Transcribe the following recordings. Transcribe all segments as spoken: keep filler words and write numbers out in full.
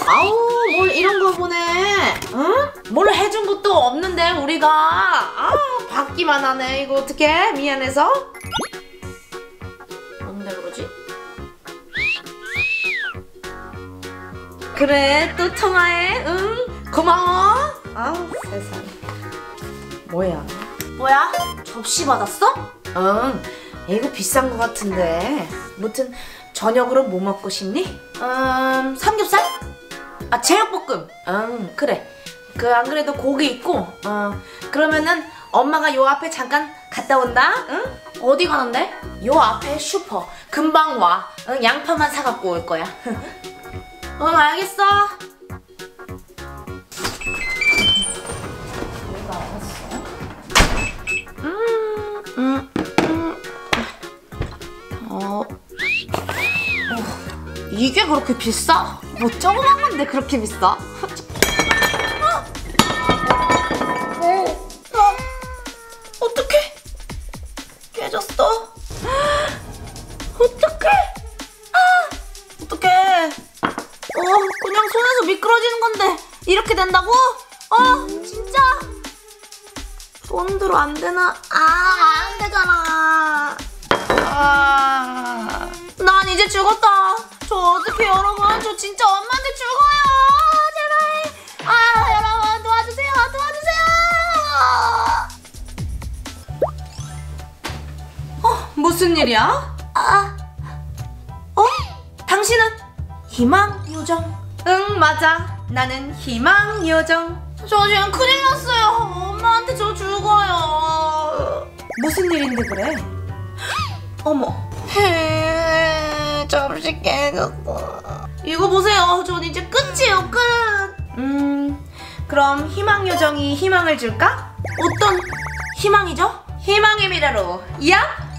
아우, 뭘 이런 걸 보내. 응? 뭘 해준 것도 없는데 우리가. 아, 받기만 하네. 이거 어떡해? 미안해서. 뭔데 그러지? 그래, 또 통화해. 응, 고마워. 아우, 세상에. 뭐야? 뭐야? 접시 받았어? 응. 이거 비싼 거 같은데. 무튼 저녁으로 뭐 먹고 싶니? 음, 삼겹살? 아, 제육볶음. 응, 그래. 그 안 그래도 고기 있고. 어, 그러면은 엄마가 요 앞에 잠깐 갔다 온다. 응? 어디 가는데? 요 앞에 슈퍼. 금방 와. 응, 양파만 사갖고 올 거야. 응, 알겠어. 뭐가 왔어? 음, 음, 음. 어. 어. 이게 그렇게 비싸? 뭐 조그만 건데 그렇게 비싸? 어? 어? 어떡해? 깨졌어? 어떡해? 아! 어떡해? 어, 그냥 손에서 미끄러지는 건데 이렇게 된다고? 어, 진짜? 손들어 안 되나? 아, 안 되잖아. 아, 난 이제 죽었다. 저 어떡해, 여러분? 저 진짜 엄마한테 죽어요. 제발. 아, 여러분 도와주세요, 도와주세요. 어, 무슨 일이야? 아, 어? 당신은 희망요정? 응, 맞아. 나는 희망요정. 저 지금 큰일 났어요. 엄마한테 저 죽어요. 무슨 일인데 그래? 어머. 헤, 접시 깨졌어. 이거 보세요. 전 이제 끝이에요, 끝. 음, 그럼 희망요정이 희망을 줄까? 어떤 희망이죠? 희망의 미래로. 얍?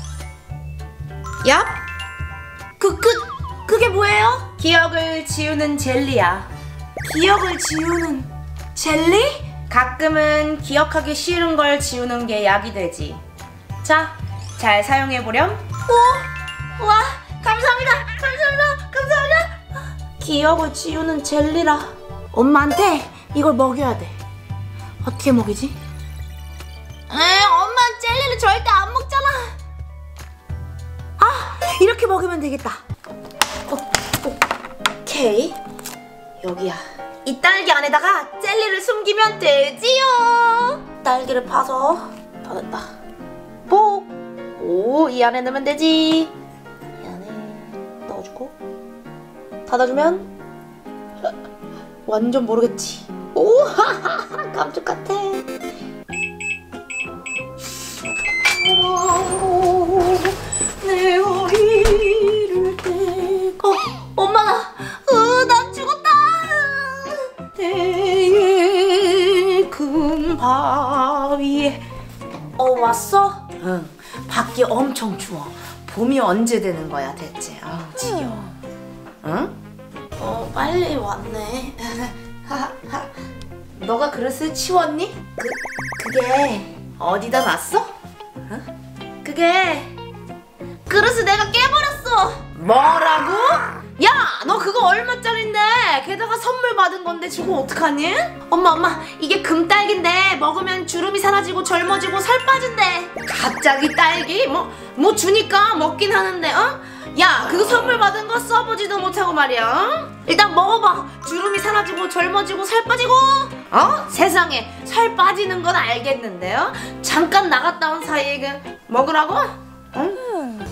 얍? 그, 그, 그게 뭐예요? 기억을 지우는 젤리야. 기억을 지우는 젤리? 가끔은 기억하기 싫은 걸 지우는 게 약이 되지. 자, 잘 사용해보렴. 오, 와, 감사합니다, 감사합니다, 감사합니다. 기억을 지우는 젤리라. 엄마한테 이걸 먹여야 돼. 어떻게 먹이지? 에이, 엄마 젤리를 절대 안 먹잖아. 아, 이렇게 먹으면 되겠다. 어, 오케이. 여기야. 이 딸기 안에다가 젤리를 숨기면 되지요. 딸기를 파서 다 됐다. 뽁. 오, 이 안에 넣으면 되지. 이 안에 넣어주고 닫아주면 완전 모르겠지. 오, 하하하, 감쪽 같아. 오, 내 허리를 떼고. 어, 엄마, 으, 난 죽었다. 대의 큰 바위에. 어, 왔어? 응. 밖이 엄청 추워. 봄이 언제 되는 거야 대체? 아, 지겨워. 응? 어, 빨리 왔네. 너가 그릇을 치웠니? 그, 그게 어디다 놨어? 응? 그게 그릇을 내가 깨버렸어. 뭐라고? 야, 너 그거 얼마짜린데? 게다가 선물 받은 건데 주고 어떡하니? 엄마, 엄마, 이게 금딸기인데 먹으면 주름이 사라지고 젊어지고 살 빠진대. 갑자기 딸기? 뭐, 뭐 주니까 먹긴 하는데, 어? 야, 그거 선물 받은 거 써보지도 못하고 말이야. 어? 일단 먹어봐. 주름이 사라지고 젊어지고 살 빠지고. 어? 세상에, 살 빠지는 건 알겠는데요? 잠깐 나갔다 온 사이에 그 먹으라고? 응?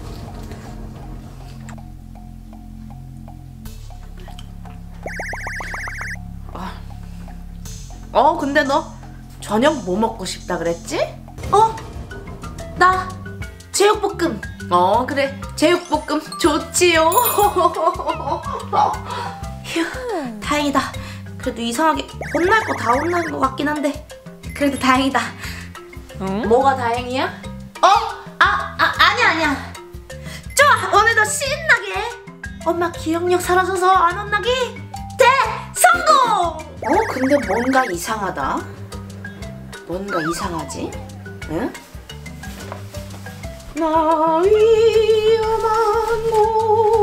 어, 근데 너 저녁 뭐 먹고 싶다 그랬지? 어? 나 제육볶음. 어, 그래, 제육볶음 좋지요. 휴, 다행이다. 그래도 이상하게 혼날 거 다 혼난 거 같긴 한데 그래도 다행이다. 응? 뭐가 다행이야? 어? 아, 아, 아니야, 아니야. 좋아, 오늘도 신나게 엄마 기억력 사라져서 안 혼나기 대성공! 어? 근데 뭔가 이상하다. 뭔가 이상하지? 응? 나 위험한 곳